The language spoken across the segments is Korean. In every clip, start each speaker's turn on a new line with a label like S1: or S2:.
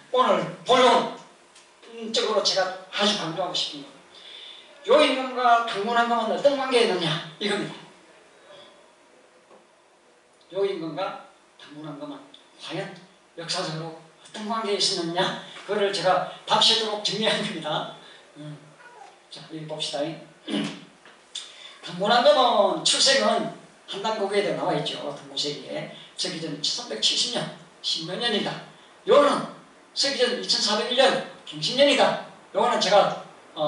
S1: 오늘 본론적으로 제가 아주 강조하고 싶은 것, 요 임금과 당군왕금은 어떤 관계에 있느냐 이겁니다. 요 임금과 당군왕금은 과연 역사적으로 어떤 관계에 있었느냐, 그거를 제가 밤새도록 정리한 겁니다. 자, 여기 봅시다. 당군왕금은 출생은 한당고개에 나와 있죠. 당고세기에 서기전 1370년 신묘년이다. 요거는 서기전 2401년 경신년이다. 요거는 제가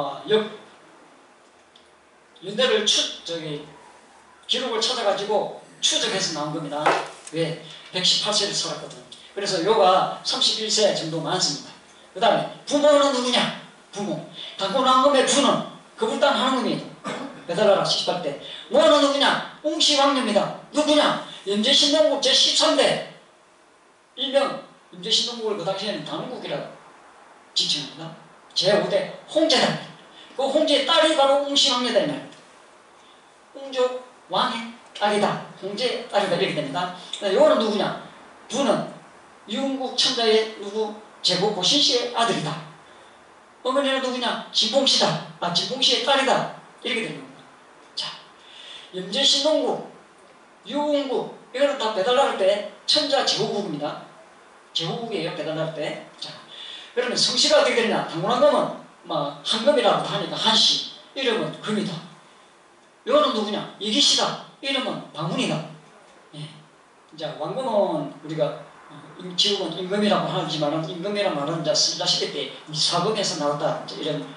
S1: 연대를 기록을 찾아가지고 추적해서 나온 겁니다. 왜? 118세를 살았거든. 그래서 요가 31세 정도 많습니다. 그 다음에 부모는 누구냐? 부모. 당군왕금의 부는 거불단 한웅이 배달하라 18대. 모는 누구냐? 웅시왕녀입니다. 누구냐? 연제신동국 제13대. 일명 연제신동국을 그 당시에는 단국이라고 지칭합니다. 제5대 홍제다. 그 홍제의 딸이 바로 웅시왕녀다 이 말입니다. 웅조 왕의 딸이다. 홍제의 딸이다. 이렇게 됩니다. 요거는 누구냐? 부는 유흥국 천자의 누구? 제고 고신씨의 아들이다. 어머니는 누구냐? 진봉씨다. 진봉씨의 딸이다. 이렇게 되는 겁니다. 자, 염제신동국, 유흥국, 이거는 다 배달할 때 천자 제후국입니다. 제후국이에요, 배달할 때. 자, 그러면 성씨가 어떻게 되느냐? 당군왕금은 한금이라고 하니까 한씨, 이름은 금이다. 이거는 누구냐? 이기씨다. 이름은 방문이다. 예. 자, 왕금은 우리가 지금은 임금이라고 하지만 임금이라는 말은 이제 쓰다시피 때 사금에서 나왔다 이런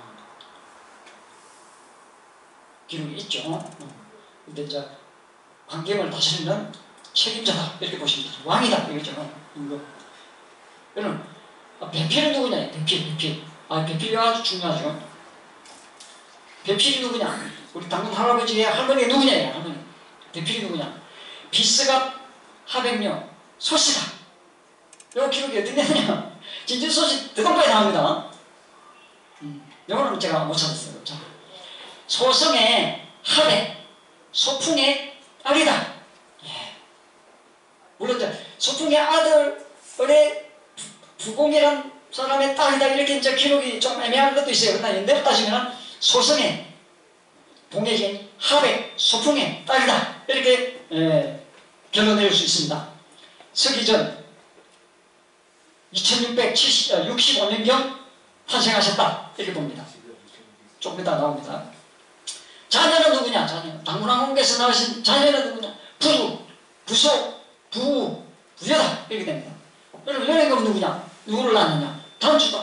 S1: 기록이 있죠. 근데 이제 왕gem을 다스리는 책임자다 이렇게 보시면 되죠. 왕이다 이거죠. 임금. 그러면 배필은 누구냐? 배필. 배필이 아주 중요하죠. 배필이 누구냐? 우리 당군 할아버지의 할머니가 누구냐? 할머니. 배필이 누구냐? 비스갑 하백녀 소씨다. 요 기록이 어디 있느냐? 진주소식 대동파에 나옵니다. 요거는 제가 못 찾았어요. 자, 소성의 하백, 소풍의 딸이다. 예. 물론 소풍의 아들의 부공이란 사람의 딸이다 이렇게 이제 기록이 좀 애매한 것도 있어요. 그러나 연대로 따지면 소성의 봉해진 하백, 소풍의 딸이다 이렇게 결론 내릴 수 있습니다. 서기전 2665년경 탄생하셨다 이렇게 봅니다. 조금 이따 나옵니다. 자녀는 누구냐? 자녀. 당군왕궁에서 나오신 자녀는 누구냐? 부두, 부소, 부우, 부여다 이렇게 됩니다. 그럼 여행은 누구냐? 누구를 낳느냐? 단주다,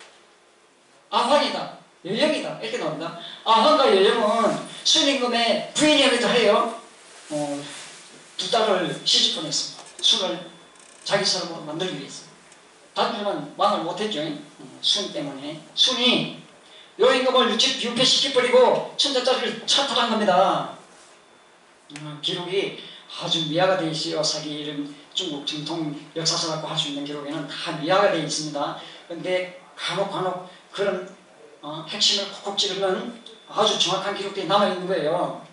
S1: 아황이다, 여영이다 이렇게 나옵니다. 아황과 여영은 순임금의 부인이기도 해요. 두 딸을 시집 보냈습니다. 순을 자기 사람으로 만들기 위해서. 단주는 왕을 못했죠. 순 때문에. 순이 요 임금을 유치 비우패시켜버리고 천자짜리를 찬탈한 겁니다. 기록이 아주 미화가 되어 있어요. 사기 이런 중국 정통 역사서 갖고 할 수 있는 기록에는 다 미화가 되어 있습니다. 그런데 간혹 그런 핵심을 콕콕 찌르는 아주 정확한 기록들이 남아있는 거예요.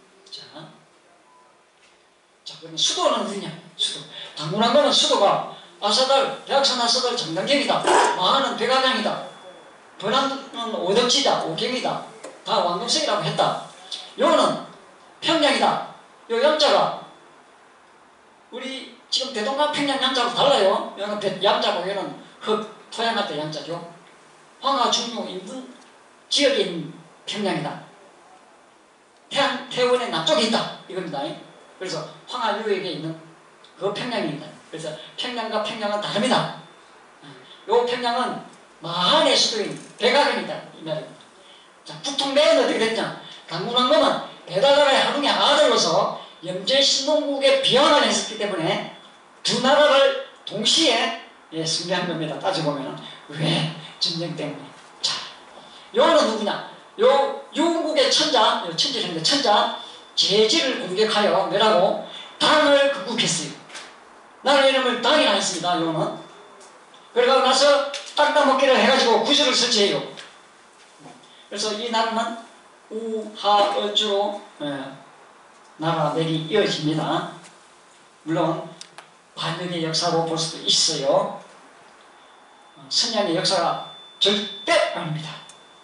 S1: 자, 그러면 수도는 어디냐? 수도. 당군왕금은 수도가 아사달, 대학산 아사달 정당경이다. 마하는 백안양이다. 번안은 오덕지다. 오경이다. 다 왕금성이라고 했다. 요는 평양이다. 요 양자가 우리 지금 대동강 평양 양자하고 달라요. 여기는 양자고 여기는 흙, 토양할 때 양자죠. 황하 중류 인근 지역에 있는 평양이다. 태원의 남쪽에 있다. 이겁니다. 그래서 황하 유역에 있는 그 평양입니다. 그래서 평양과 평양은 다릅니다. 요 평양은 마한의 수도인 백악관이다 이 말입니다. 자, 북통배는 어떻게 됐냐? 당군왕금은 배달나라의 한웅의 아들로서 염제신동국에 비환을 했었기 때문에 두 나라를 동시에 승리한 겁니다. 따져보면 왜? 전쟁 때문에. 자, 요는 누구냐? 요 유흥국의 천자, 천자 제지를 공격하여 뭐라고? 당을 극복했어요. 나라 이름을 당이라 했습니다. 요는. 그러고 나서 땅 따먹기를 해가지고 구조를 설치해요. 그래서 이 나라는 우하어주로 나라들이 이어집니다. 물론 반역의 역사로 볼 수도 있어요. 선양의 역사가 절대 아닙니다.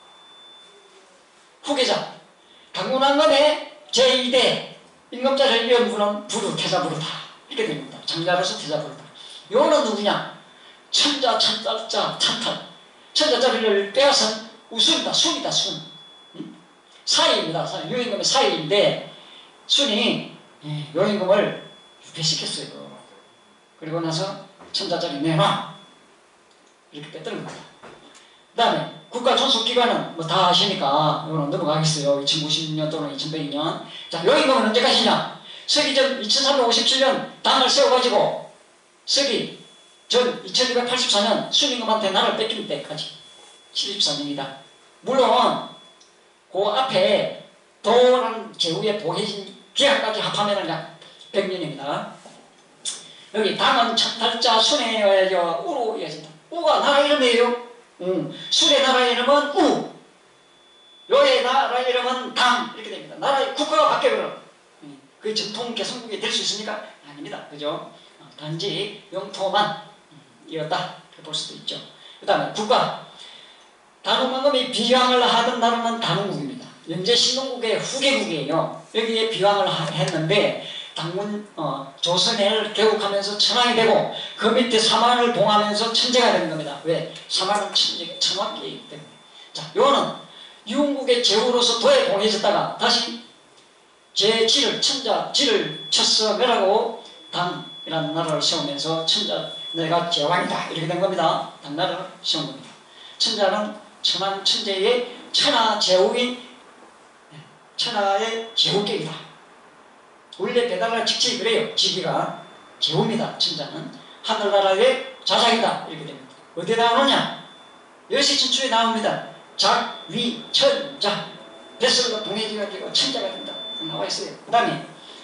S1: 후계자 당군왕검의 제2대 임금자를 이은 분은 부르 태자부르다 이렇게 됩니다. 장자로서 태자부르다. 요는 누구냐? 천자 천자자 찬탈 천자자리를 빼앗은 우순이다. 순이다. 순. 사이입니다. 유임금의 사이인데 순이 요임금을 유폐시켰어요. 그리고 나서 천자자리 내놔 이렇게 뺐던 겁니다. 그 다음에 국가존속기관은 뭐 다 아시니까 이거는 넘어가겠어요. 2096년 또는 2102년. 자, 요임금은 언제까지냐? 서기전 2357년 당을 세워가지고 서기 전 2284년 순임금한테 나라를 뺏길 때까지 74년이다. 물론 그 앞에 도란 제후의 보혜진 기한까지 합하면 약 100년입니다. 여기 당은 천탈자 순의 우로 이어진다. 우가 나라 이름이에요. 순의 나라 이름은 우, 요의 나라 이름은 당 이렇게 됩니다. 나라의 국가가 바뀌어버려. 그 전통 개성국이 될 수 있습니까? 아닙니다. 그죠? 단지 영토만 이었다 볼 수도 있죠. 그 다음에 국가 단원왕검이 비왕을 하던 나라는 단원국입니다. 현재 신동국의 후계국이에요. 여기에 비왕을 했는데 당군 조선해를 개국하면서 천황이 되고 그 밑에 사만을 봉하면서 천재가 되는 겁니다. 왜? 사만은 천황기이기 때문에. 자, 요는 유흥국의 제후로서 도에 봉해졌다가 다시 제7을 천자지를 쳤어 멸하고 당이라는 나라를 세우면서 천자 내가 제왕이다 이렇게 된 겁니다. 당나라를 세운 겁니다. 천자는 천황 천재의 천하 제후인 천하의 제후계이다. 원래 배달할 직책이 그래요. 직위가 제후입니다. 천자는 하늘나라의 자작이다 이렇게 됩니다. 어디에 나오느냐? 여시천추에 나옵니다. 작, 위, 천, 자 뱃속으로 동해지가지고 천자가 된다 나와 있어요. 그 다음에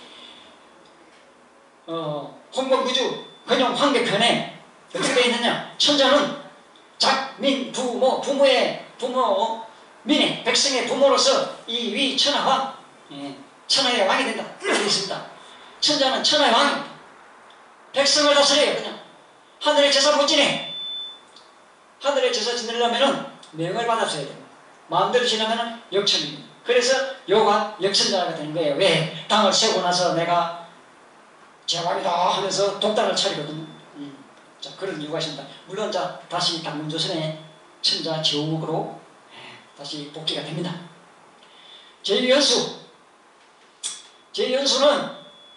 S1: 홍범구주 근용 황계편에 어떻게 되어 있느냐? 천자는 작, 민, 부모, 부모, 민의 백성의 부모로서 이 위 천하왕, 천하의 왕이 된다. 이렇게 되어 있습니다. 천자는 천하의 왕입니다. 백성을 다스려요. 그냥 하늘의 제사 못 지내. 하늘의 제사 지내려면은 명을 받았어야 됩니다. 마음대로 지내면은 역천입니다. 그래서 요가 역천자가 되는 거예요. 왜? 당을 세우고 나서 내가 제왕이다 하면서 독단을 차리거든요. 자, 그런 이유가 있습니다. 물론 자 다시 당군조선의 천자 제후국으로 다시 복귀가 됩니다. 제2연수는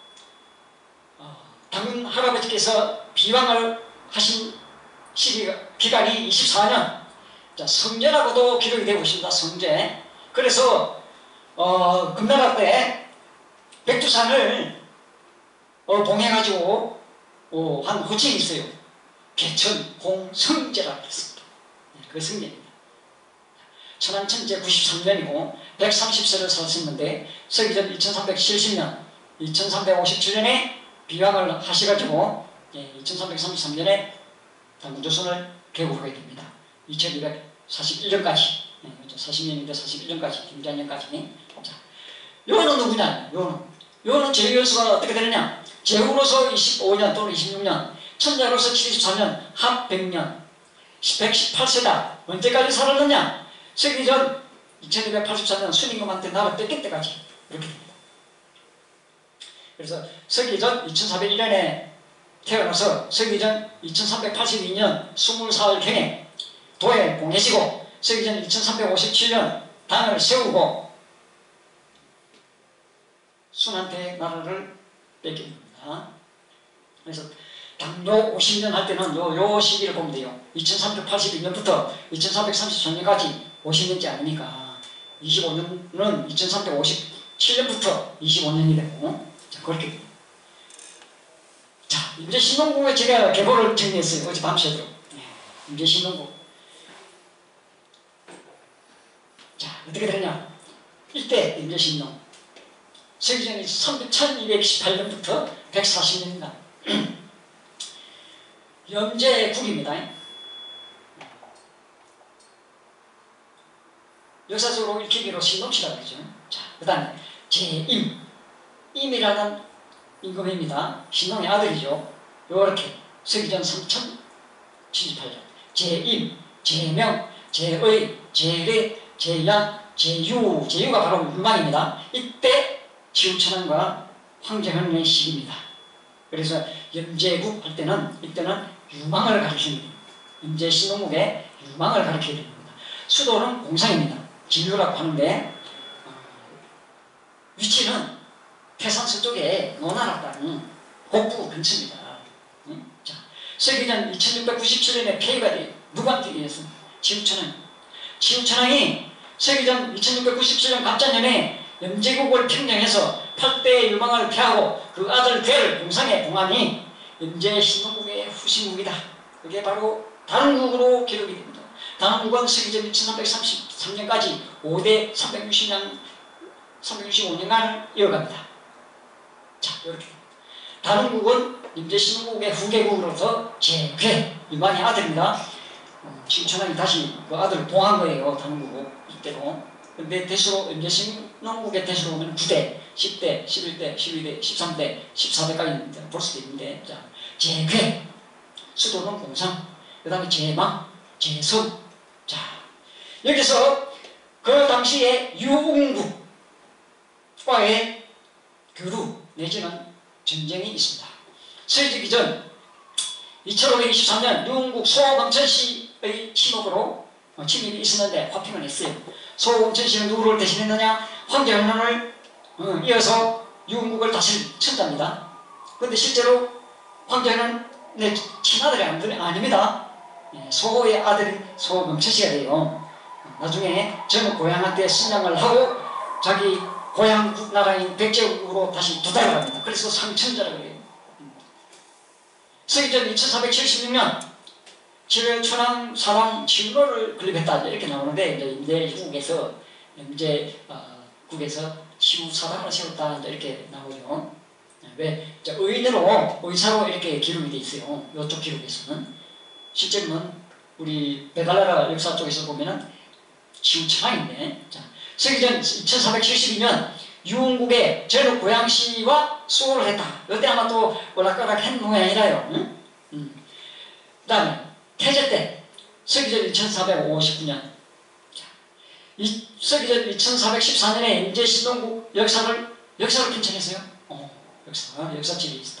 S1: 당군 할아버지께서 비왕을 하신 기간이 24년. 자, 성제라고도 기록이 되고 있습니다. 성제. 그래서 금나라 때 백두산을 봉해가지고 한 호칭이 있어요. 개천 홍성제라고 했습니다. 그 성제입니다. 천안천제 93년이고 130세를 살았었는데 서기전 2370년 2357년에 비왕을 하셔가지고 2333년에 당군조선을 개국하게 됩니다. 2241년까지 40년인데 41년까지 김장년까지. 자, 요는 누구냐? 요는 제2연수가 어떻게 되느냐? 제후로서 25년 또는 26년, 천자로서 74년, 합 100년, 118세다. 언제까지 살았느냐? 서기전 2284년 순임금한테 나라 뺏길 때까지 이렇게 됩니다. 그래서 서기전 2401년에 태어나서 서기전 2382년 20살경에 도에 봉해지고 서기전 2357년 당을 세우고 순한테 나라를 뺏깁니다. 그래서 당도 50년 할 때는 요 시기를 보면 돼요. 2382년부터 2334년까지 50년째 아니니까 25년은 2357년부터 25년이 되고 자, 그렇게 됩니다. 자, 이제 신동국에 제가 계보를 정리했어요. 어제 밤새도록. 이제 신동국. 자, 어떻게 되냐? 이때 임재신동. 서기전이 1218년부터 140년입니다. 염제국입니다. 역사적으로 읽히기로 신동치라고 그러죠. 자, 그 다음에 제임. 임이라는 임금입니다. 신동의 아들이죠. 요렇게 서기전 3078년. 제임, 제명, 제의, 제례, 제양, 제유가 바로 유망입니다. 이때 지우천왕과 황제현의 시기입니다. 그래서 염제국 할 때는 이때는 유망을 가리킵니다. 염제 신동국의 유망을 가리켜야 됩니다. 수도는 공상입니다. 진유라고 하는데 위치는 태산 서쪽에 노나라 땅 곡부 근처입니다. 자, 서기전 2697년에 폐위가 돼요. 누구한테 의해서? 지우천왕. 지우천왕이 서기전 2697년 갑자년에 염제국을 평정해서 8대의 유망을 폐하고 그 아들 괴를 공상에 봉하니 염제 신동국의 후신국이다. 그게 바로 단국으로 기록이 됩니다. 단국은 서기전 2333년까지 5대 365년간을 이어갑니다. 자, 이렇게. 단국은 염제 신동국의 후계국으로서 제괴, 유망의 아들입니다. 지우천왕이 다시 그 아들을 봉한 거예요. 단국을 이때로. 근데 대수로 염제 신동국의 대수로 보면 9대, 10대, 11대, 12대, 13대, 14대까지 볼 수도 있는데, 자, 제괴, 수도는 공상, 그 다음에 제망, 제성. 자, 여기서 그 당시에 유웅국과의 교류 내지는 전쟁이 있습니다. 서기기 전 2523년 유웅국 소범천씨의 침입이 있었는데 화평을 했어요. 소범천씨는 누구를 대신했느냐? 황제현을 이어서 유웅국을 다스릴 천자입니다. 그런데 실제로 황제현은 친아들이 아닙니다. 소의 아들이 소범천씨가 돼요. 나중에 저는 고향한테 순양을 하고 자기 고향 나라인 백제국으로 다시 도달을 합니다. 그래서 상천자라고 해요. 서기전 2476년 7월 천왕 사랑 치우로를 건립했다 이렇게 나오는데 이제 임대국에서 임제국에서 치우 사당을 세웠다 이렇게 나오죠. 왜 의사로 이렇게 기록이 돼 있어요. 이쪽 기록에서는 실제로는 우리 배달나라 역사 쪽에서 보면은 치우천왕인데, 자, 서기전 2472년 유흥국의 전국 고양시와 수호를 했다. 이때 아마 또 오락가락 한 모양이라요. 그 다음에 태제 때 서기전 2459년 서기전 2414년에 임제 신동국 역사를 편찬했어요. 역사책이 있다.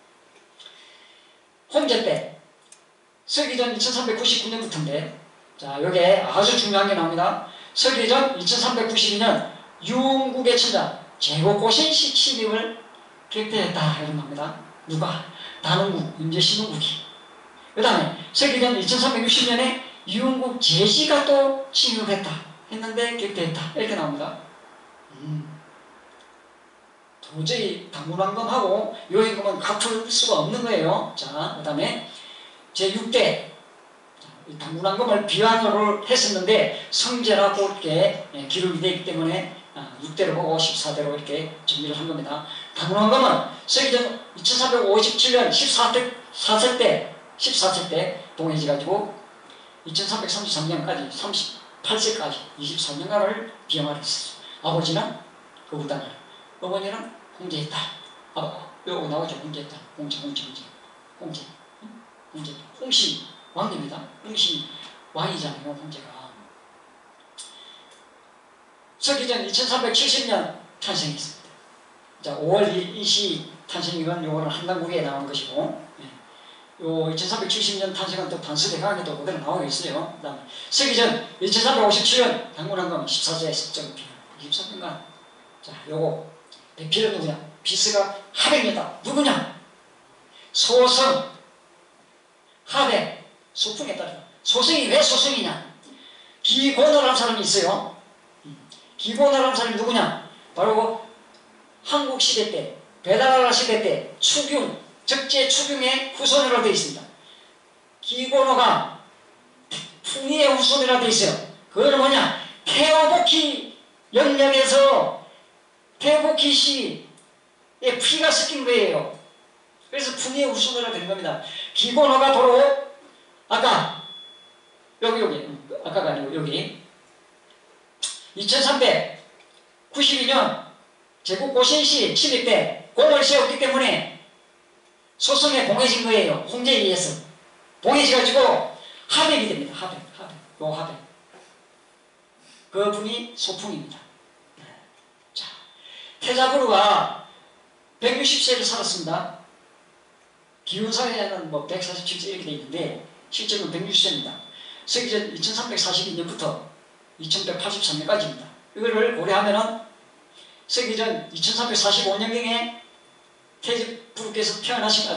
S1: 홍제 때 서기전 2399년부터인데, 자, 요게 아주 중요한 게 나옵니다. 서기전 2392년 유흥국의 천자 제고고신시 침입을 격퇴했다 이런 겁니다. 누가? 단흥국, 임제 신흥국이. 그 다음에 서기전 2360년에 유흥국 제시가 또 침입했다 했는데 격퇴했다 이렇게 나옵니다. 도저히 당문왕검하고 요임금은 같을 수가 없는 거예요. 자, 그 다음에 제6대 당문왕검을 비완호를 했었는데 성제라고 이렇게 기록이 되기 때문에 6대로 보고 14대로 이렇게 정리를 한 겁니다. 당문왕검은 서기전 2357년 14세 때 동해지가지고 2333년까지 38세까지 24년간을 비영을 했었어요. 아버지는 거부당을, 어머니는 홍제했다. 요거 나오죠. 홍제했다. 홍씨 왕입니다. 홍씨 왕이잖아요. 홍제가. 서기전 2370년 탄생했습니다. 자, 5월 2시 탄생이건 요거는 한강국에 나온 것이고, 요 2370년 탄생은 또 단수대강에도 그대로 나오고 있어요. 그 다음에 서기전 2357년 당문왕검 14세 습정필 24년간. 자, 요거 배필은 누구냐? 비스가 하백이다. 누구냐? 소성, 하백, 소풍에 따르다. 소성이 왜 소성이냐? 기고노라는 사람이 있어요. 기고노라는 사람이 누구냐? 바로 한국시대 때, 배달나라 시대 때 추균, 적재 추균의 후손이라고 되어 있습니다. 기고노가 풍이의 후손이라고 되어 있어요. 그거는 뭐냐? 태오복희 영역에서 태오복희 씨의 피가 섞인 거예요. 그래서 풍이의 후손이라고 된 겁니다. 기고노가 바로 아까 여기 아까가 아니고 여기 2392년 제국 고신시 침입 때 공을 세웠기 때문에 소송에 봉해진 거예요. 홍제에 의해서 봉해져가지고 하백이 됩니다. 하백. 요 하백. 그분이 소풍입니다. 네. 자, 태자부르가 160세를 살았습니다. 기원사에는 뭐 147세 이렇게 돼 있는데 실제로는 160세입니다. 서기전 2342년부터 2183년까지입니다. 이거를 고려하면은 서기전 2345년경에 태자부르께서 태어나신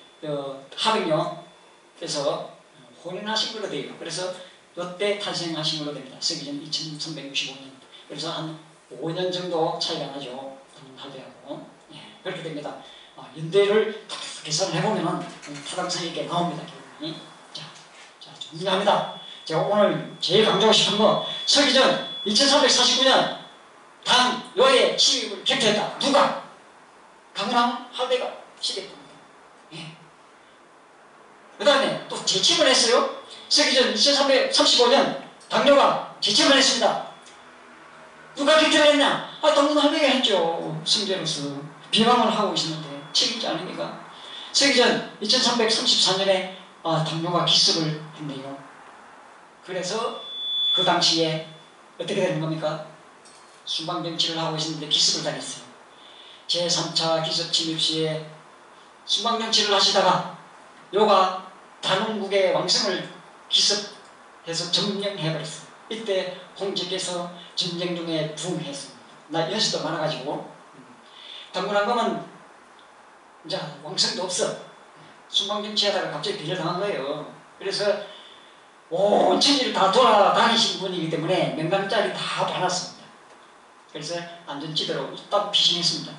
S1: 하백령에서 혼인하신 걸로 돼요. 그래서 이때 탄생하신 걸로 됩니다. 서기전 2365년. 그래서 한 5년 정도 차이가 나죠. 하백하고. 예, 그렇게 됩니다. 연대를 계산을 해보면 타당성 있게 나옵니다. 자, 중요합니다. 제가 오늘 제일 강조하고 싶은 거, 서기전 2349년 당 요의 시립을 격퇴했다. 누가? 강남 하대가 시립합니다. 예. 그 다음에 또 재침을 했어요. 서기전 2335년 당뇨가 재침을 했습니다. 누가 격퇴를 했냐? 당군 할배가 했죠. 승제로서 비방을 하고 있었는데 책임지 아닙니까? 서기전 2334년에 당뇨가 기습을 했네요. 그래서 그 당시에 어떻게 되는 겁니까? 순방정치를 하고 있었는데 기습을 당했어요. 제3차 기습 침입 시에 순방정치를 하시다가 요가 단원국의 왕성을 기습해서 점령해버렸어요. 이때 홍제께서 전쟁 중에 부흥했습니다. 연수도 많아가지고 당군한 거면 이제 왕성도 없어. 순방정치하다가 갑자기 비를 당한 거예요. 그래서 온 천지를 다 돌아다니신 분이기 때문에 명당짜리 다 받았습니다. 그래서 안전지대로 딱 피신했습니다.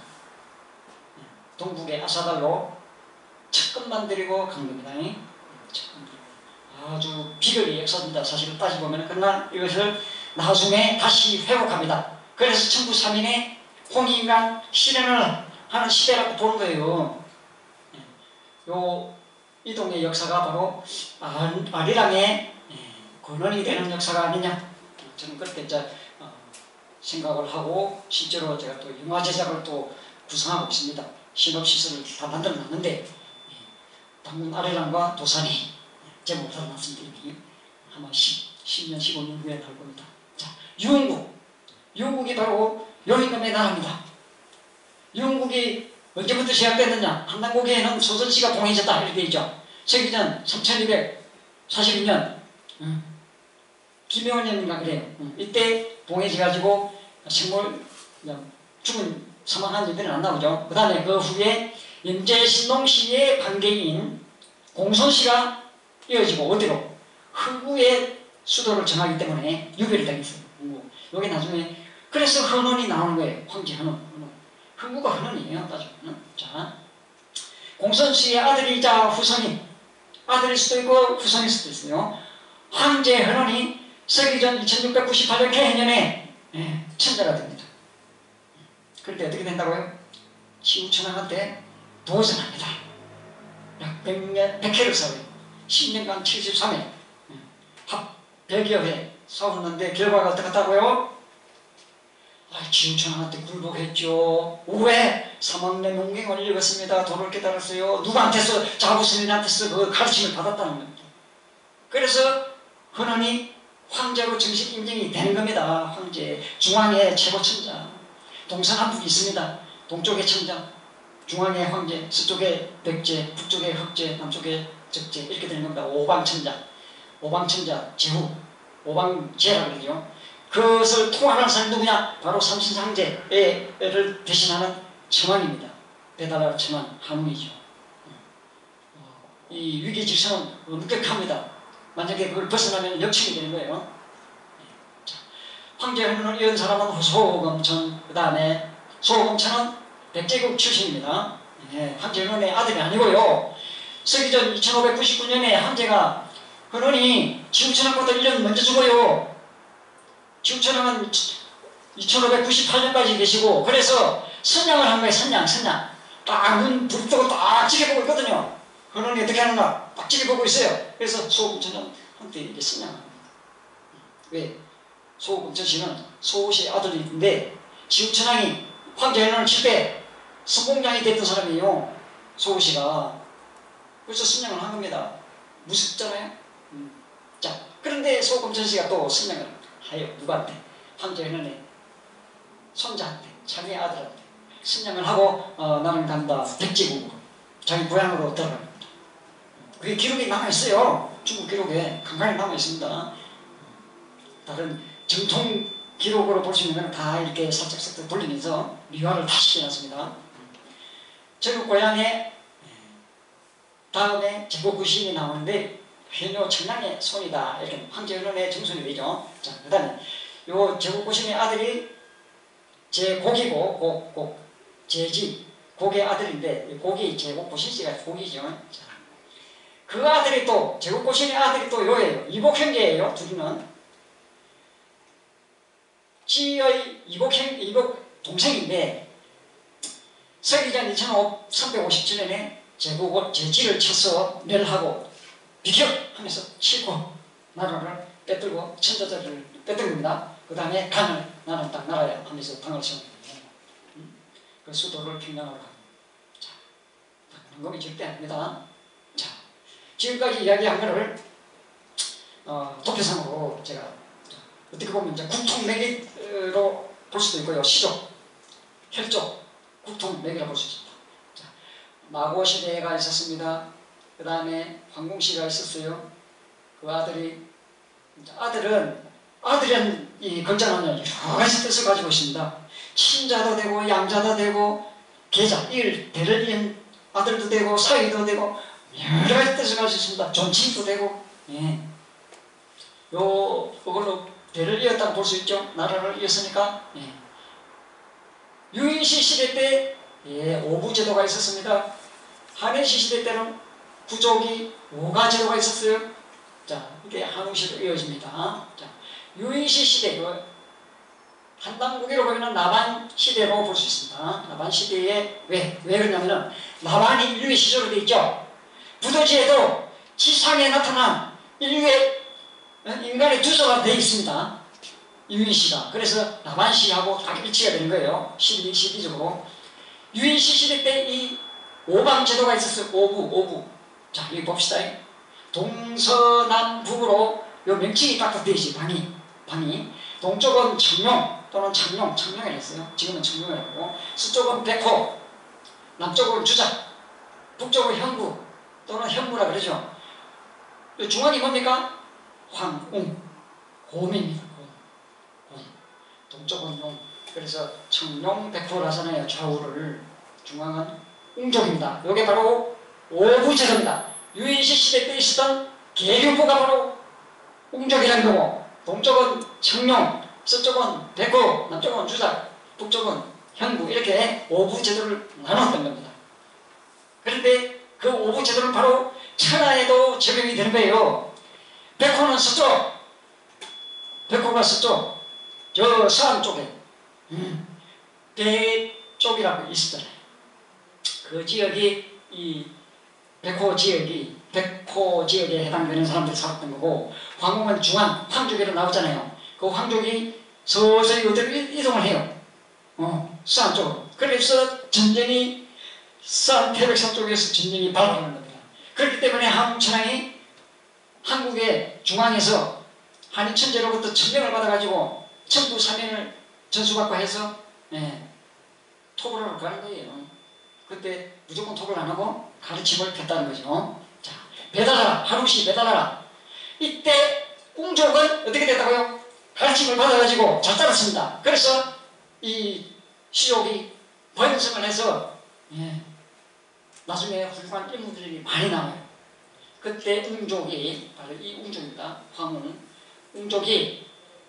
S1: 동국의 아사달로 척금만 드리고 간 겁니다. 아주 비극의 역사입니다. 사실을 따지보면. 그러나 이것을 나중에 다시 회복합니다. 그래서 천부 3인의 홍익인간 실현을 하는 시대라고 보는 거예요. 요 이동의 역사가 바로 아리랑의 근원이 되는 역사가 아니냐, 저는 그렇게 생각을 하고 실제로 제가 또 영화 제작을 또 구성하고 있습니다. 시놉시스를 다 만들어 놨는데 당군 아리랑과 도산이 제목을 달아놨습니다. 아마 10년 15년 후에 나올 겁니다. 자, 유흥국이 바로 용인금의 나라입니다. 유흥국이 언제부터 시작됐느냐? 한남고개에는 소선씨가 봉해졌다 이렇게 있죠. 서기전 3242년 김영원년인가 그래요. 이때 봉해져가지고 생물 죽은 사망한 일들은 안 나오죠. 그 다음에 그 후에 연제신농시의 반개인 공손시가 이어지고 어디로? 흥구의 수도를 정하기 때문에 유배를 당했어요. 여기 나중에 그래서 헌원이 나오는 거예요. 황제 헌원. 흥구가 헌원이에요. 따지면. 자, 공손시의 아들이자 후손이, 아들일 수도 있고 후손일 수도 있어요. 황제 헌원이 서기전 2698년 개해년에 천자가 됩니다. 그럴 때 어떻게 된다고요? 시우천왕한테 도전합니다. 약 100회를 싸워요. 10년간 73회 합 100여 회 싸웠는데 결과가 어떻다고요? 지우천왕한테 굴복했죠. 왜? 사막내 문경을 읽었습니다. 도를 깨달았어요. 누구한테서? 자부스님한테서 그 가르침을 받았다는 겁니다. 그래서 헌원이 황제로 정식 인정이 되는 겁니다. 황제, 중앙의 최고 천자. 동산 한 분이 있습니다. 동쪽의 천자, 중앙의 황제, 서쪽의 백제, 북쪽의 흑제, 남쪽의 적제, 이렇게 되는 겁니다. 오방천자, 오방천자 제후, 오방제라고 그러죠. 그것을 통하는 사람이 누구냐? 바로 삼신상제를 대신하는 천왕입니다. 배달할 천왕 한웅이죠. 이 위기 질서는 엄격합니다. 만약에 그걸 벗어나면 역침이 되는 거예요. 자, 황제 헌원을 이은 사람은 소금천, 그 다음에 소금천은 백제국 출신입니다. 황제 헌원의 아들이 아니고요. 서기전 2599년에 황제가 헌원이 지우천왕보다 1년 먼저 죽어요. 지우천왕은 2598년까지 계시고, 그래서 선양을 한 거예요. 선양. 딱 눈 부릅뜨고 딱 지켜보고 있거든요. 헌원이 어떻게 하는가 딱 지켜보고 있어요. 그래서 소금천은 한때 이제 선양합니다. 왜? 소금천 씨는 소우시의 아들인데 지우천왕이 황제 헌원을 칠 때 선봉장이 됐던 사람이에요. 소우시가. 그래서 선양을 한 겁니다. 무섭잖아요. 그런데 소금천씨가 또 승명을 하여 누구한테? 황제현의 손자한테, 자기 아들한테 승명을 하고 나는 간다 백제국으로 자기 고향으로 들어갑니다. 그게 기록이 남아있어요. 중국 기록에 간간히 남아있습니다. 다른 정통 기록으로 볼 수 있는 건 다 이렇게 살짝 돌리면서 미화를 다 시켜놨습니다. 제국 고향에 다음에 제국구신이 나오는데 회묘 청량의 손이다. 이렇게 황제현의 정손이 되죠. 자, 그 다음에 요 제국구신의 아들이 제곡이고 제지 곡의 아들인데 곡이 제국구신씨가 곡이죠. 자, 그 아들이 또 제국구신의 아들이 또 요예요. 이복 형제예요. 둘이는 지의 이복 동생인데 서기전 2357년에 제국을 제지를 쳐서 멸하고 비켜 하면서 치고 나라를 빼들고 천자들을 뺏은 겁니다. 그 다음에 강을 나는 딱 나라야 하면서 당을 세웁니다. 그 수도를 평양으로 가고. 자, 방금이 절대 아닙니다. 자, 지금까지 이야기한 거를 도표상으로 제가 어떻게 보면 이제 국통매기로 볼 수도 있고요. 시족, 혈족, 국통매기로 볼 수 있습니다. 자, 마고시대가 있었습니다. 그 다음에 황공씨가 있었어요. 그 아들이 아들은 이 글자는 여러 가지 뜻을 가지고 있습니다. 친자도 되고 양자도 되고 계자, 대를 이은 아들도 되고 사위도 되고 여러 가지 뜻을 가지고 있습니다. 존칭도 되고 그걸로 대를 이었다고 볼 수 있죠. 나라를 이었으니까. 유인시 시대 때 오부제도가 있었습니다. 한해시 시대 때는 부족이 오가제도가 있었어요. 자, 이게 한웅시로 이어집니다. 자, 유인시 시대, 한당무기로 보이는 나반 시대로 볼 수 있습니다. 나반 시대에 왜 그러냐면은 나반이 인류의 시조로 되어 있죠. 부도지에도 지상에 나타난 인류의 인간의 두서가 되어 있습니다. 유인시가. 그래서 나반시하고 딱 일치가 되는 거예요. 12적으로. 유인시 시대 때 이 오방제도가 있었어요. 오부. 자, 여기 봅시다. 동서남북으로 요 명칭이 딱 되어 있어요. 방이. 동쪽은 청룡 또는 창룡이라고 했어요. 지금은 청룡이라고. 서쪽은 백호, 남쪽은 주작, 북쪽은 형구 또는 현무라 그러죠. 요 중앙이 뭡니까? 황웅, 곰입니다. 곰. 동쪽은 용. 그래서 청룡, 백호를 하잖아요. 좌우를. 중앙은 웅족입니다. 요게 바로 오부제도입니다. 유인시 시대 때 있었던 계류부가 바로 웅족이라는 거고, 동쪽은 청룡, 서쪽은 백호, 남쪽은 주작, 북쪽은 현구, 이렇게 오부제도를 나눴던 겁니다. 그런데 그 오부제도는 바로 천하에도 적용이 되는 거예요. 백호는 서쪽, 백호가 서쪽, 저 서안 쪽에 대쪽이라고 있었잖아요. 그 지역이 이 백호 지역에 해당되는 사람들이 살았던 거고, 황궁은 중앙, 황족으로 나오잖아요. 그 황족이 서서히 어디로 이동을 해요. 서안 쪽으로. 그래서 전쟁이 서안 태백산 쪽에서 전쟁이 발발하는 겁니다. 그렇기 때문에 한국천황이 한국의 중앙에서 한인천제로부터 천명을 받아가지고 천부사면을 전수받고 해서 토벌하러 가는 거예요. 그때 무조건 토벌 안 하고 가르침을 폈다는 거죠. 자, 배달하라. 한웅씨 배달하라. 이때 웅족은 어떻게 됐다고요? 가르침을 받아가지고 잘 따랐습니다. 그래서 이 시족이 번성을 해서 나중에 훌륭한 인물들이 많이 나와요. 그때 웅족이 바로 이 웅족입니다. 황후는 웅족이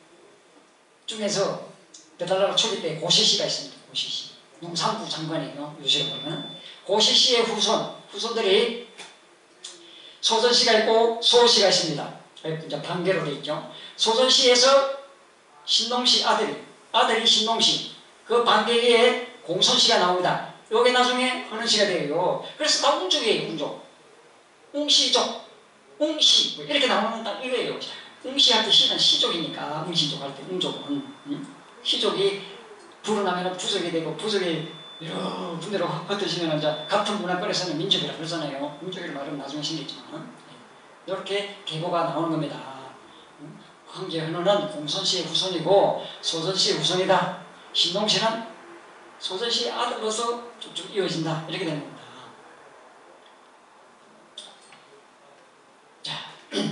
S1: 중에서 배달하라 초기 때 고시씨가 있습니다. 고시씨. 농산부 장관이에요. 요새로 보면. 고시씨의 후손들이 소전씨가 있고 소씨가 있습니다. 이제 단계로 되어 있죠. 소전씨에서 신농씨 아들이 신농씨. 그 반대에 공손씨가 나옵니다. 요게 나중에 헌은씨가 돼요. 그래서 다 웅족이에요. 웅족. 웅시족. 웅시. 이렇게 나오는 딱 이거예요. 웅시할 때 시는 시족이니까 웅시족 할 때 웅족은 시족이 불어나면 부족이 되고 부족이 여러 군데로 흩어지면 이제 같은 문화권에서는 민족이라 그러잖아요. 민족이라 말하면 나중에 생겼지만 이렇게 계보가 나오는 겁니다. 황제헌우는 공손씨의 후손이고 소전씨의 후손이다. 신동씨는 소전씨의 아들로서 쭉쭉 이어진다. 이렇게 되는 겁니다. 자,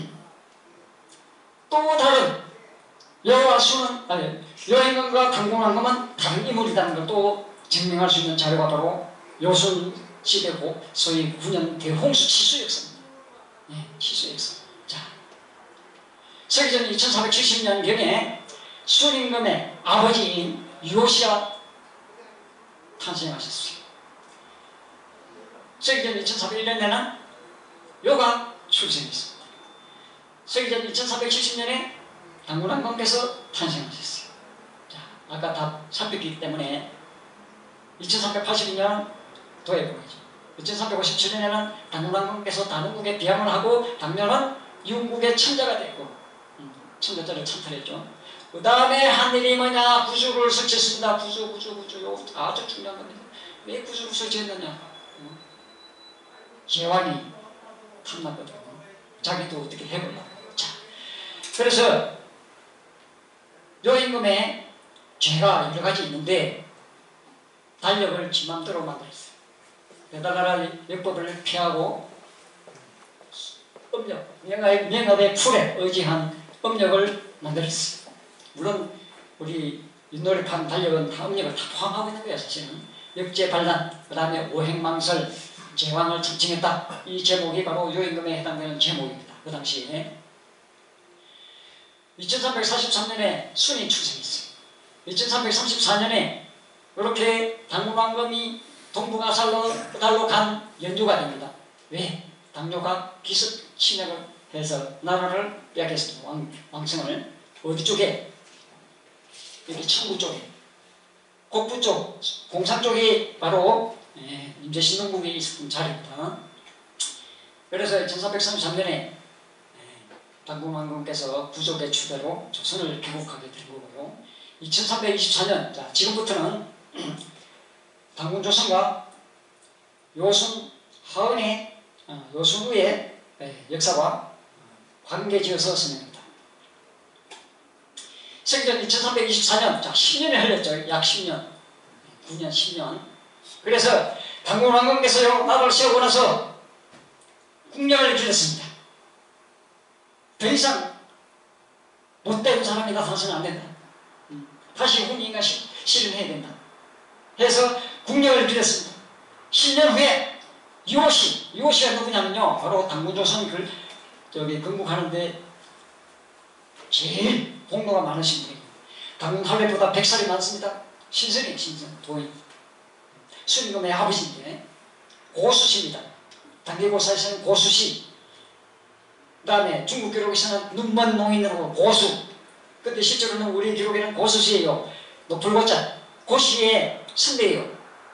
S1: 또 다른 여호와수는 여행관과 당공왕검은 다른 인물이라는 걸 또 증명할 수 있는 자료가 바로 요순 시대 소위 9년 대홍수 치수 역사입니다. 치수 역사. 자, 서기전 2470년경에 순임금의 아버지인 유호시가 탄생하셨어요. 서기전 2401년에는 요가 출생했습니다. 서기전 2470년에 당군왕건께서 탄생하셨어요. 자, 아까 다 살폈기 때문에 2382년 도예봉이죠. 2357년에는 당군왕건께서 단원국에 비양을 하고 당년은 윤국의 천자가 되고 천자자를 찬탈했죠. 그 다음에 한 일이 뭐냐? 구주를 설치했습니다. 구주 요 아주 중요한 겁니다. 왜 구주를 설치했느냐? 제왕이 탐났거든요. 자기도 어떻게 해보려고. 자, 그래서 요임금의 죄가 여러 가지 있는데 달력을 지 맘대로 만들었어요. 배달나라 역법을 피하고 음력, 명업의 풀에 의지한 음력을 만들었어요. 물론 우리 윷놀이판 달력은 다 음력을 다 포함하고 있는 거예요. 사실은 역제반란, 그 다음에 오행망설, 제왕을 참칭했다. 이 제목이 바로 요임금에 해당되는 제목입니다. 그 당시에 2343년에 순이 출생했어요. 2334년에 이렇게 당군왕검이 동북아살로 간 연주가 됩니다. 왜? 당뇨가 기습 침략을 해서 나라를 빼앗겼습니다. 왕성을 어디 쪽에? 여기 청구 쪽에, 곡부 쪽, 공산 쪽이 바로 임재신동국에 있었던 자리입니다. 그래서 1333년에 당군왕건께서 부족의 추대로 조선을 개국하게 된 거고요. 2324년, 자, 지금부터는 당군조선과 요순 하은의 요순 후의 역사와 관계지어서 설명합니다. 서기전 2324년, 자, 10년이 흘렸죠. 약 10년, 9년, 10년. 그래서 당군왕건께서 나라를 세우고 나서 국력을 기렸습니다. 더 이상 못된 사람이 나타나서는 안 된다. 다시 훈인가 실현해야 된다. 해서 국력을 기렸습니다. 10년 후에 유호시가 누구냐면요, 바로 당군조선 건국하는데 제일 공로가 많으신 분이에요. 당군 할례보다 100살이 많습니다. 신선이에요, 신선, 도인. 순임금의 아버지인데 고수시입니다. 단계고사에서는 고수시, 그 다음에 중국 기록에서는 눈먼 농인으로 고수, 근데 실제로는 우리 기록에는 고수시예요. 높을 고자, 고시의 선대예요.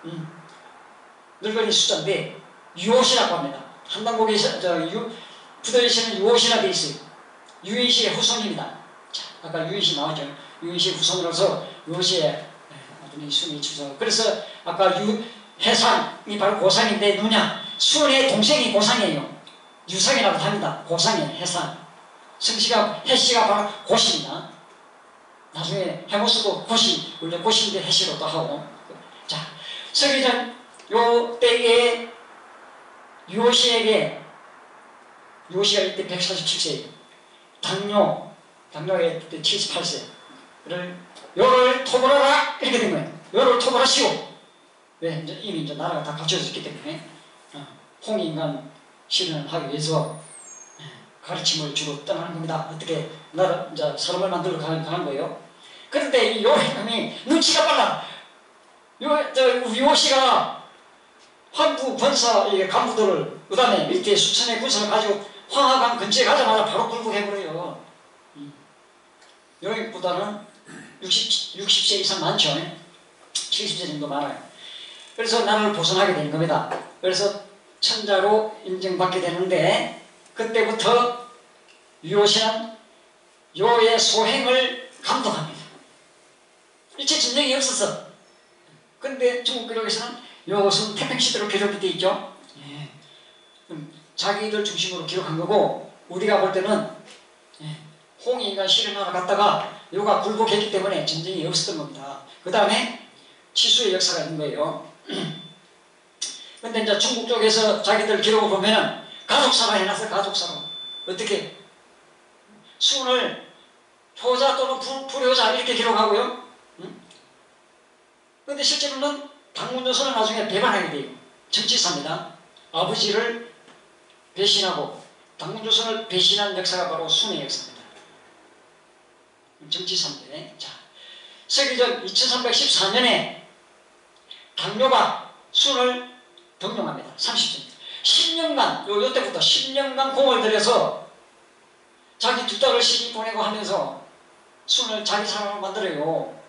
S1: 늙은이 숫자인데 유호시라고 합니다. 한당곡에서 부더에서는 유호시라 되어 있어요. 유인시의 후손입니다. 자, 아까 유인시 나왔죠. 유인시의 후손으로서 유호시의 아버님 순이 출생. 그래서 아까 해상이 바로 고상인데 누냐? 순의 동생이 고상이에요. 유상이라고 합니다. 고상이에요. 해상. 성씨가 해씨가 바로 고시입니다. 나중에 해모스도 고시, 원래 고시인데 해씨로도 하고. 자, 서기전 요 때에 유호시에게, 유호시가 이때 147세예요. 당뇨가 이때 78세를 요를 토벌하라 이렇게 된 거예요. 요를 토벌하시오. 왜? 이미 이제 나라가 다 갖춰졌기 때문에 홍인간 실현을 하기 위해서 가르침을 주로 떠나는 겁니다. 어떻게 나라 이제 사람을 만들어 가는 거예요. 그런데 이 요행이 눈치가 빨라. 유호시가 환부 권사 간부들을 그 다음에 밑에 수천의 군사를 가지고 황하강 근처에 가자마자 바로 굴복해버려요. 요행보다는 60세 이상 많죠. 70세 정도 많아요. 그래서 나라를 보선하게 되는 겁니다. 그래서 천자로 인정받게 되는데 그때부터 유호시는 요의 소행을 감독합니다. 일체 전쟁이 없었어. 근데 중국 기록에서는 요것은 태평시대로 기록이 되어 있죠. 자기들 중심으로 기록한 거고 우리가 볼 때는 홍익이가 실현하러 갔다가 요가 굴복했기 때문에 전쟁이 없었던 겁니다. 그 다음에 치수의 역사가 있는 거예요. 근데 이제 중국 쪽에서 자기들 기록을 보면은 가족사로 해놨어요. 가족사로. 어떻게? 순을 효자 또는 불효자 이렇게 기록하고요. 근데 실제로는 당문조선은 나중에 배반하게 돼요. 정치사입니다. 아버지를 배신하고 당문조선을 배신한 역사가 바로 순의 역사입니다. 정치사인데, 자, 서기전 2314년에 당뇨가 순을 등용합니다. 30년. 10년간, 요때부터 10년간 공을 들여서 자기 두 딸을 시집 보내고 하면서 순을 자기 사람으로 만들어요.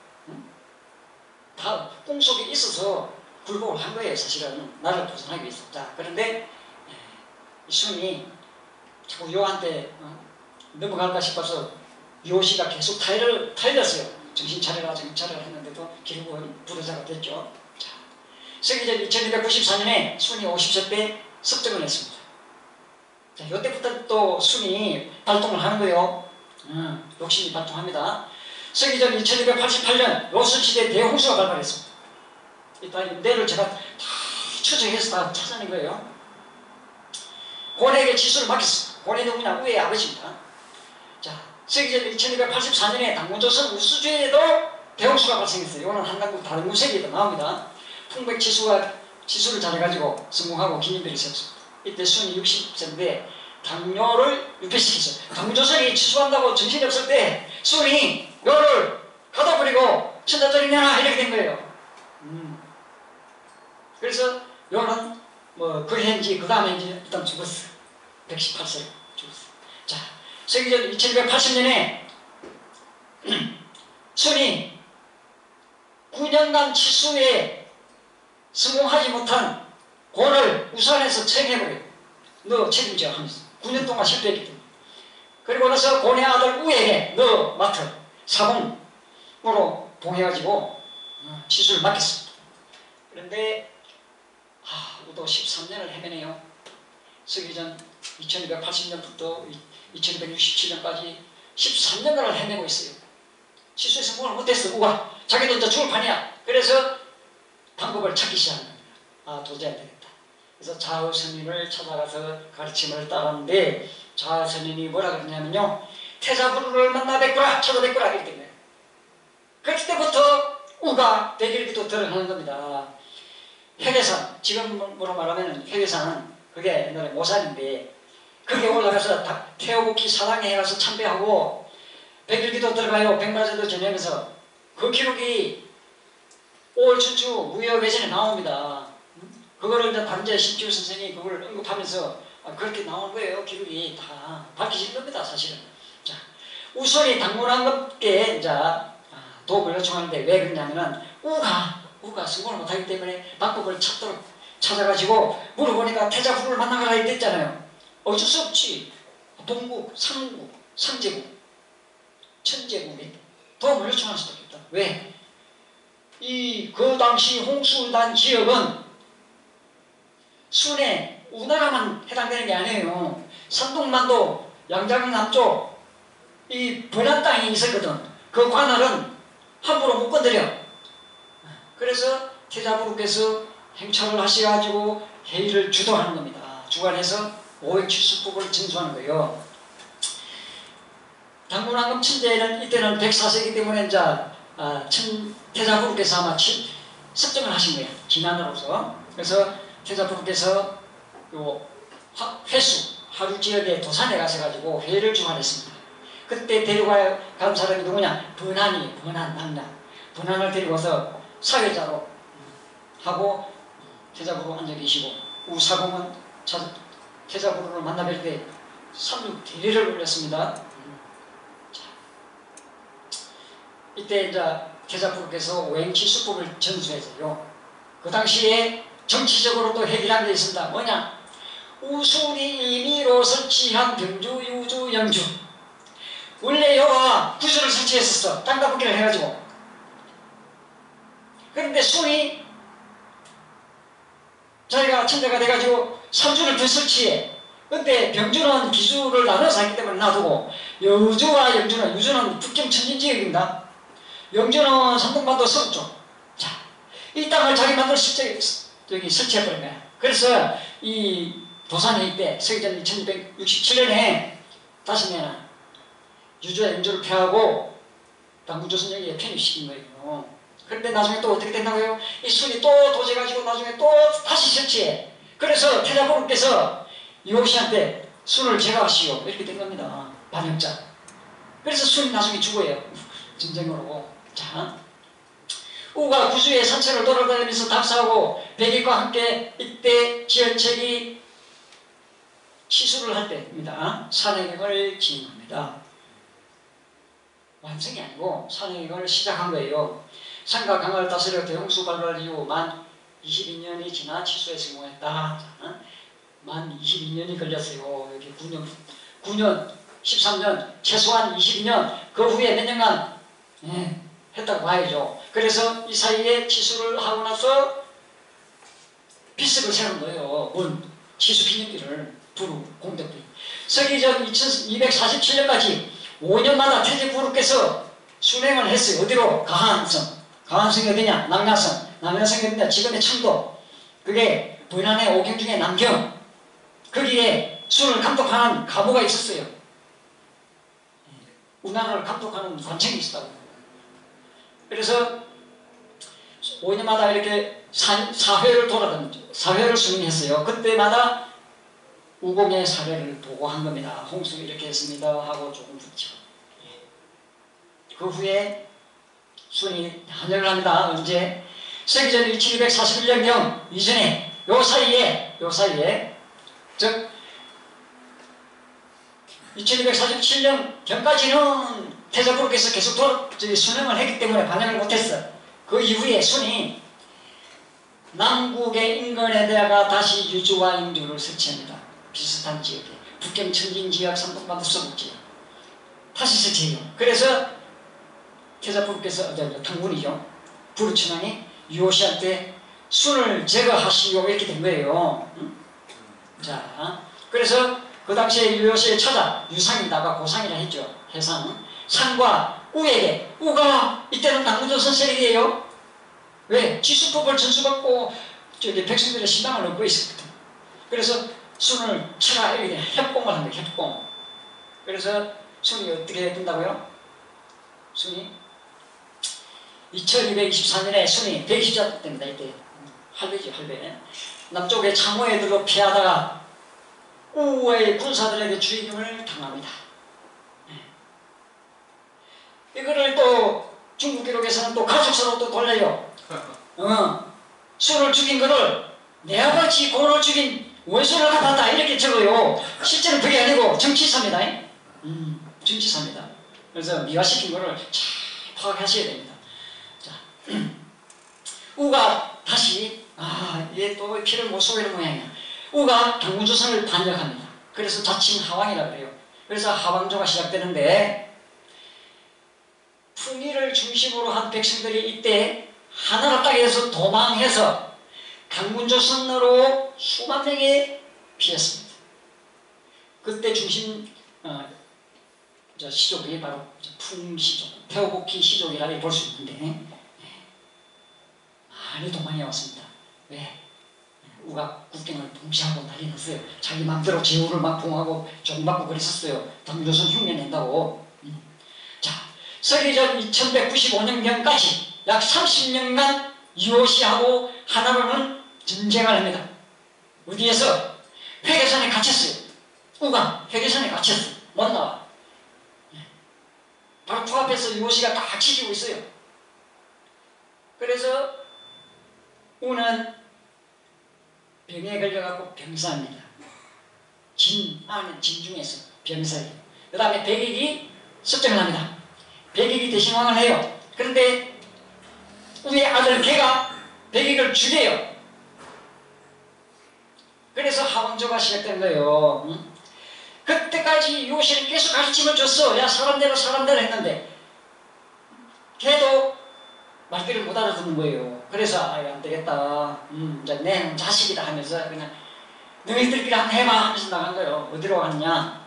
S1: 다 꿈속에 있어서 굴복을 한 거예요. 사실은 나를 보존하기 위해서. 자, 그런데 이 순이 자꾸 요한테 넘어갈까 싶어서 요시가 계속 타일렀어요. 정신 차려라 정신 차려라 했는데도 결국은 불효자가 됐죠. 자, 서기전 2294년에 순이 50세 때 습정을 했습니다. 자, 이때부터 또 순이 발동을 하는 거예요. 욕심이 발동합니다. 서기전 2288년 요순시대 대홍수가 발발했습니다. 이따 임대를 제가 다 추적해서 다 찾아낸 거예요. 고뇌에게 지수를 맡겼습니다. 고뇌 누구냐? 우의 아버지입니다. 자, 서기전 2284년에 당문조선 우수주에도 대홍수가 발생했어요. 이거는 한강국 다른 구색에도 나옵니다. 풍백지수가 지수를 잘해가지고 성공하고 기념비를 세웠습니다. 이때 순이 60세인데 당뇨를 유폐시켰어요. 당문조선이 취소한다고 정신이 없을 때 순이 묘를 가둬버리고 천자절이 내놔 이렇게 된 거예요. 그래서 요는 뭐 그해인지 그 다음에 이제 일단 죽었어. 118세로 죽었어. 자, 서기전 2280년에 순이 9년간 치수에 성공하지 못한 고를 우산에서 처형해버려요. 너 책임져 하면서 9년 동안 실패했기 때문에. 그리고 나서 고뇌 아들 우에게 너 맡아 사공으로 봉해가지고 치수를 맡겼습니다. 그런데 우도 13년을 헤매네요. 서기전 2280년부터 2267년까지 13년간을 헤매고 있어요. 치수에 성공을 못했어. 우가 자기도 이제 죽을 판이야. 그래서 방법을 찾기 시작한 겁니다. 도저히 안 되겠다. 그래서 자의선인을 찾아가서 가르침을 따랐는데 자의선인이 뭐라 그러냐면요, 태자부루를 만나 뵙거라 찾아뵙거라 이렇게 됩니다. 그때부터 우가 백일기도 들어가는 겁니다. 회계산, 지금으로 말하면 회계산은 그게 옛날에 모산인데 거기에 올라가서 태어복희 사당에 가서 참배하고 백일기도 들어가요. 백마제도 지내면서 그 기록이 5월 춘추 무역외전에 나옵니다. 그거를 이제 단재 신주 선생이 그걸 언급하면서 그렇게 나온 거예요. 기록이 다 밝혀진 겁니다. 사실은. 자, 우선이 당문왕급께 이제 도움을 요청하는데 왜 그러냐면은 우가 성공을 못하기 때문에 방법을 찾아가지고 물어보니까 태자부를 만나가라 이랬잖아요. 어쩔 수 없지. 동국, 상국, 상제국, 천제국이 도움을 요청할 수밖에 없다. 왜? 그 당시 홍수단 지역은 순에 우나라만 해당되는 게 아니에요. 산동만도 양장 남쪽 이 번안 땅이 있었거든. 그 관할은 함부로 못 건드려. 그래서 태자부루께서 행차를 하셔가지고 회의를 주도하는 겁니다. 주관해서 오행칠수법을 전수하는 거예요. 당문왕금 천재는 이때는 104세기 때문에 이제 태자부루께서 아마 습정을 하신 거예요. 진안으로서. 그래서 태자부루께서 요 회수 하루 지역의 도산에 가셔가지고 회의를 주관했습니다. 그때 데려간 사람이 누구냐? 번안 낙나. 번안을 데리고 와서 사회자로 하고 태자부루 앉아 계시고 우사공은 태자부루를 만나뵐 때 삼육 대례를 올렸습니다. 자, 이때 이제 태자부루께서 오행칠수법을 전수해서요. 그 당시에 정치적으로도 해결한 게 있습니다. 뭐냐? 우순이 임의로 설치한 병주, 유주, 영주. 원래 여가 구주를 설치했었어. 땅다 붙기를 해가지고. 그런데 순이 자기가 천자가 돼가지고 삼주를 더 설치해. 근데 병주는 기주를 나눠서 하기 때문에 놔두고 여주와 영주는, 유주는 북경 천진지역입니다. 영주는 산동반도 서쪽. 자, 이 땅을 자기 마음대로 설치해버린 거야. 그래서 이 도산에 이때 서기전 2267년에 다시면은 유주와 영주를 폐하고 당군조선 여기에 편입시킨 거예요. 그런데 나중에 또 어떻게 된다고요? 이 순이 또 도제가지고 나중에 또 다시 설치해. 그래서 태자부르께서 유호시한테 순을 제거하시오 이렇게 된 겁니다. 반역자. 그래서 순이 나중에 죽어요. 전쟁으로. 자, 우가 구주의 산책을 돌아다니면서 답사하고 백일과 함께 이때 지연책이 치수를 할 때입니다. 산행을 진행합니다. 완성이 아니고 산행을 시작한 거예요. 산과 강을 다스려 대홍수 발발 이후 만 22년이 지나 치수에 성공했다. 만 22년이 걸렸어요. 여기 9년, 13년, 최소한 22년, 그 후에 몇 년간 했다고 봐야죠. 그래서 이 사이에 치수를 하고 나서 비석을 세운 거예요. 치수 기념비를 부르 공덕비. 서기전 2247년까지 5년마다 태제부르께서 순행을 했어요. 어디로? 가한성. 가한성이 어디냐? 남야성. 남야성이 어디냐? 지금의 청도. 그게 부인안의 오경 중에 남경. 거기에 순을 감독하는 가부가 있었어요. 운하를 감독하는 관청이 있었다고. 그래서 5년마다 이렇게 사회를 돌아다니죠. 사회를 순행했어요. 그때마다 우공의 사례를 보고한 겁니다. 홍수 이렇게 했습니다 하고 조금 붙죠. 그 후에 순이 한역을 합니다. 언제? 서기전 1241년경 이전에 요 사이에 즉 2247년 전까지는 태자부르께서 계속 순행을 했기 때문에 반영을 못했어. 그 이후에 순이 남국의 인근에다가 다시 유주와 영주를 설치합니다. 비슷한 지역에 북경 천진지역, 산동반도 서북지역 다시 설치해요. 그래서 태자부르께서 당군이죠. 부르춘왕이 유호시한테 순을 제거하시오 이렇게 된 거예요. 자, 그래서 그 당시에 유호시의 처자 유상이다가 고상이라 했죠. 해상 상과 우에게, 우가 이때는 당군조선 세력이에요. 왜? 지수법을 전수받고 백성들의 신당을 얻고 있었거든. 그래서 순을 쳐라 이렇게 협공을 합니다. 협공. 그래서 순이 어떻게 된다고요? 순이 2224년에 순이 120자 됩니다. 이때 할배지 할배. 남쪽의 창호에 들어 피하다가 우의 군사들에게 죽임을 당합니다. 이거를 또 중국 기록에서는 또 가족사로 또 돌려요. 순을 죽인 거를 내 아버지 고를 죽인 원수를 갚았다 이렇게 적어요. 실제는 그게 아니고 정치사입니다. 정치사입니다. 그래서 미화시킨 거를 잘 파악하셔야 됩니다. 자, 우가 다시 얘 또 피를 못 쏘이는 모양이야. 우가 당군조선을 반역합니다. 그래서 자칭 하왕이라고 그래요. 그래서 하왕조가 시작되는데 풍의를 중심으로 한 백성들이 이때 하나라 땅에서 도망해서 당군조선으로 수만 명이 피했습니다. 그때 중심 시족이 바로 풍시족, 태호복희 시족이라고 볼 수 있는데 많이 도망해 왔습니다. 왜? 우가 국경을 봉쇄하고 난리 났어요. 자기 마음대로 제후를 막 봉하고 종받고 그랬었어요. 당군조선 흉내 낸다고. 자, 서기전 2195년경까지 약 30년간 유호시하고 하나로는 전쟁을 합니다. 어디에서? 회계산에 갇혔어요. 우가 회계산에 갇혔어. 못 나와. 바로 코앞에서 유호시가 딱 치지고 있어요. 그래서 우는 병에 걸려갖고 병사입니다. 진중에서 병사예요. 그 다음에 백익이 습정을 합니다. 백익이 대신왕을 해요. 그런데 우리의 아들 개가 백익을 죽여요. 그래서 하왕조가 시작된 거예요. 그때까지 유호시는 계속 가르침을 줬어. 야, 사람대로 했는데 걔도 말귀를 못 알아듣는 거예요. 그래서 안 되겠다. 내 자식이다 하면서 그냥 너희들끼리 한번 해봐 하면서 나간 거예요. 어디로 갔냐?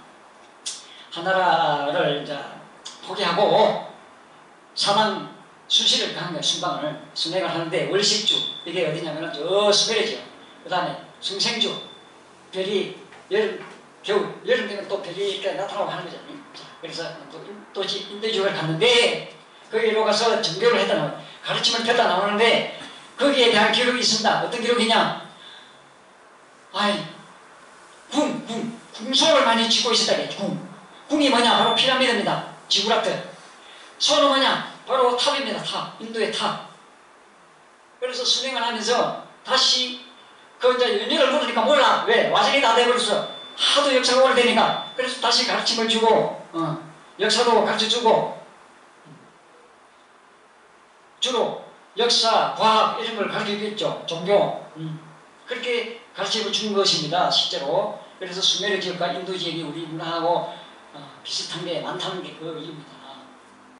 S1: 하나라를 이제 포기하고 사방 수시를 가는 거예요. 순방을 순회를 하는데 월식주 이게 어디냐면은 저 수별이죠. 그 다음에 승생주 별이 겨울 여름 되면 또 별이 이렇게 나타나고 하는 거죠. 그래서 또 인도지역을 갔는데 거기로 가서 정교를 했다 가르침을 폈다 나오는데 거기에 대한 기록이 있습니다. 어떤 기록이냐? 아이 궁소를 많이 쥐고 있었다. 궁이 뭐냐? 바로 피라미드입니다. 지구라트. 소는 뭐냐? 바로 탑입니다. 탑. 인도의 탑. 그래서 순행을 하면서 다시 그 이제 연료를 물으니까 몰라. 왜? 와전이 다 돼버렸어. 하도 역사가 오래되니까. 그래서 다시 가르침을 주고 역사도 가르쳐주고 주로 역사, 과학 이런 걸 가르쳐주겠죠. 종교. 그렇게 가르침을 준 것입니다. 실제로. 그래서 수메르 지역과 인도 지역이 우리 문화하고 비슷한 게 많다는 게 그 이유입니다.